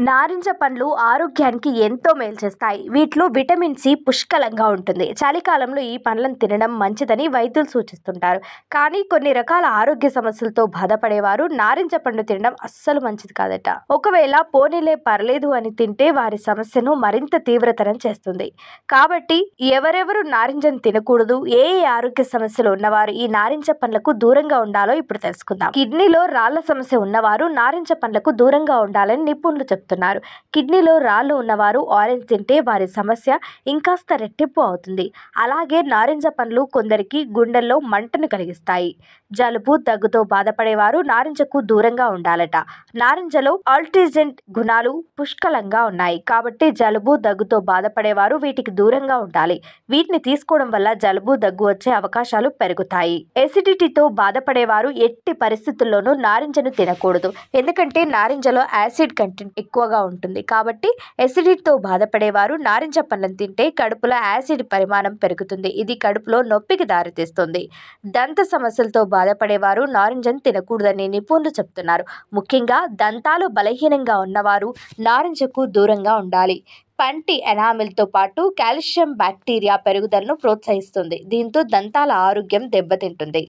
నారింజ పండ్లు ఆరోగ్యానికి ఎంతో మేలు చేస్తాయి. వీటిలో విటమిన్ సి పుష్కలంగా ఉంటుంది. చలికాలంలో ఈ పండ్లను తినడం మంచిదని వైద్యులు సూచిస్తుంటారు. కానీ కొన్ని రకాల ఆరోగ్య సమస్యలతో బాధపడేవారు నారింజ పండు తినడం అస్సలు మంచిది కాదట. ఒకవేళ పోనీలే పర్లేదు అని తింటే వారి సమస్యను మరింత తీవ్రతరం చేస్తుంది. కాబట్టి ఎవరెవరు నారింజను తినకూడదు, ఏ ఆరోగ్య సమస్యలు ఉన్నవారు ఈ నారింజ పండ్లకు దూరంగా ఉండాలో ఇప్పుడు తెలుసుకుందాం. కిడ్నీలో రాళ్ల సమస్య ఉన్నవారు నారింజ పండ్లకు దూరంగా ఉండాలని నిపుణులు చెప్తున్నారు. కిడ్నీలో రాళ్లు ఉన్నవారు ఆరెంజ్ తింటే వారి సమస్య ఇంకాస్త రెట్టింపు అవుతుంది. అలాగే నారింజ పండ్లు కొందరికి గుండెల్లో మంటను కలిగిస్తాయి. జలుబు దగ్గుతో బాధపడేవారు నారింజకు దూరంగా ఉండాలట. నారింజలో ఆల్టిజెంట్ గుణాలు పుష్కలంగా ఉన్నాయి. కాబట్టి జలుబు దగ్గుతో బాధపడేవారు వీటికి దూరంగా ఉండాలి. వీటిని తీసుకోవడం వల్ల జలుబు దగ్గు వచ్చే అవకాశాలు పెరుగుతాయి. ఎసిడిటీతో బాధపడేవారు ఎట్టి పరిస్థితుల్లోనూ నారింజను తినకూడదు. ఎందుకంటే నారింజలో యాసిడ్ కంటెంట్ ఎక్కువగా ఉంటుంది. కాబట్టి ఎసిడిటీతో బాధపడేవారు నారింజ పండ్లను తింటే కడుపులో యాసిడ్ పరిమాణం పెరుగుతుంది. ఇది కడుపులో నొప్పికి దారితీస్తుంది. దంత సమస్యలతో బాధపడేవారు నారింజను తినకూడదని నిపుణులు చెప్తున్నారు. ముఖ్యంగా దంతాలు బలహీనంగా ఉన్నవారు నారింజకు దూరంగా ఉండాలి. పంటి ఎనామిల్తో పాటు కాల్షియం బ్యాక్టీరియా పెరుగుదలను ప్రోత్సహిస్తుంది. దీంతో దంతాల ఆరోగ్యం దెబ్బతింటుంది.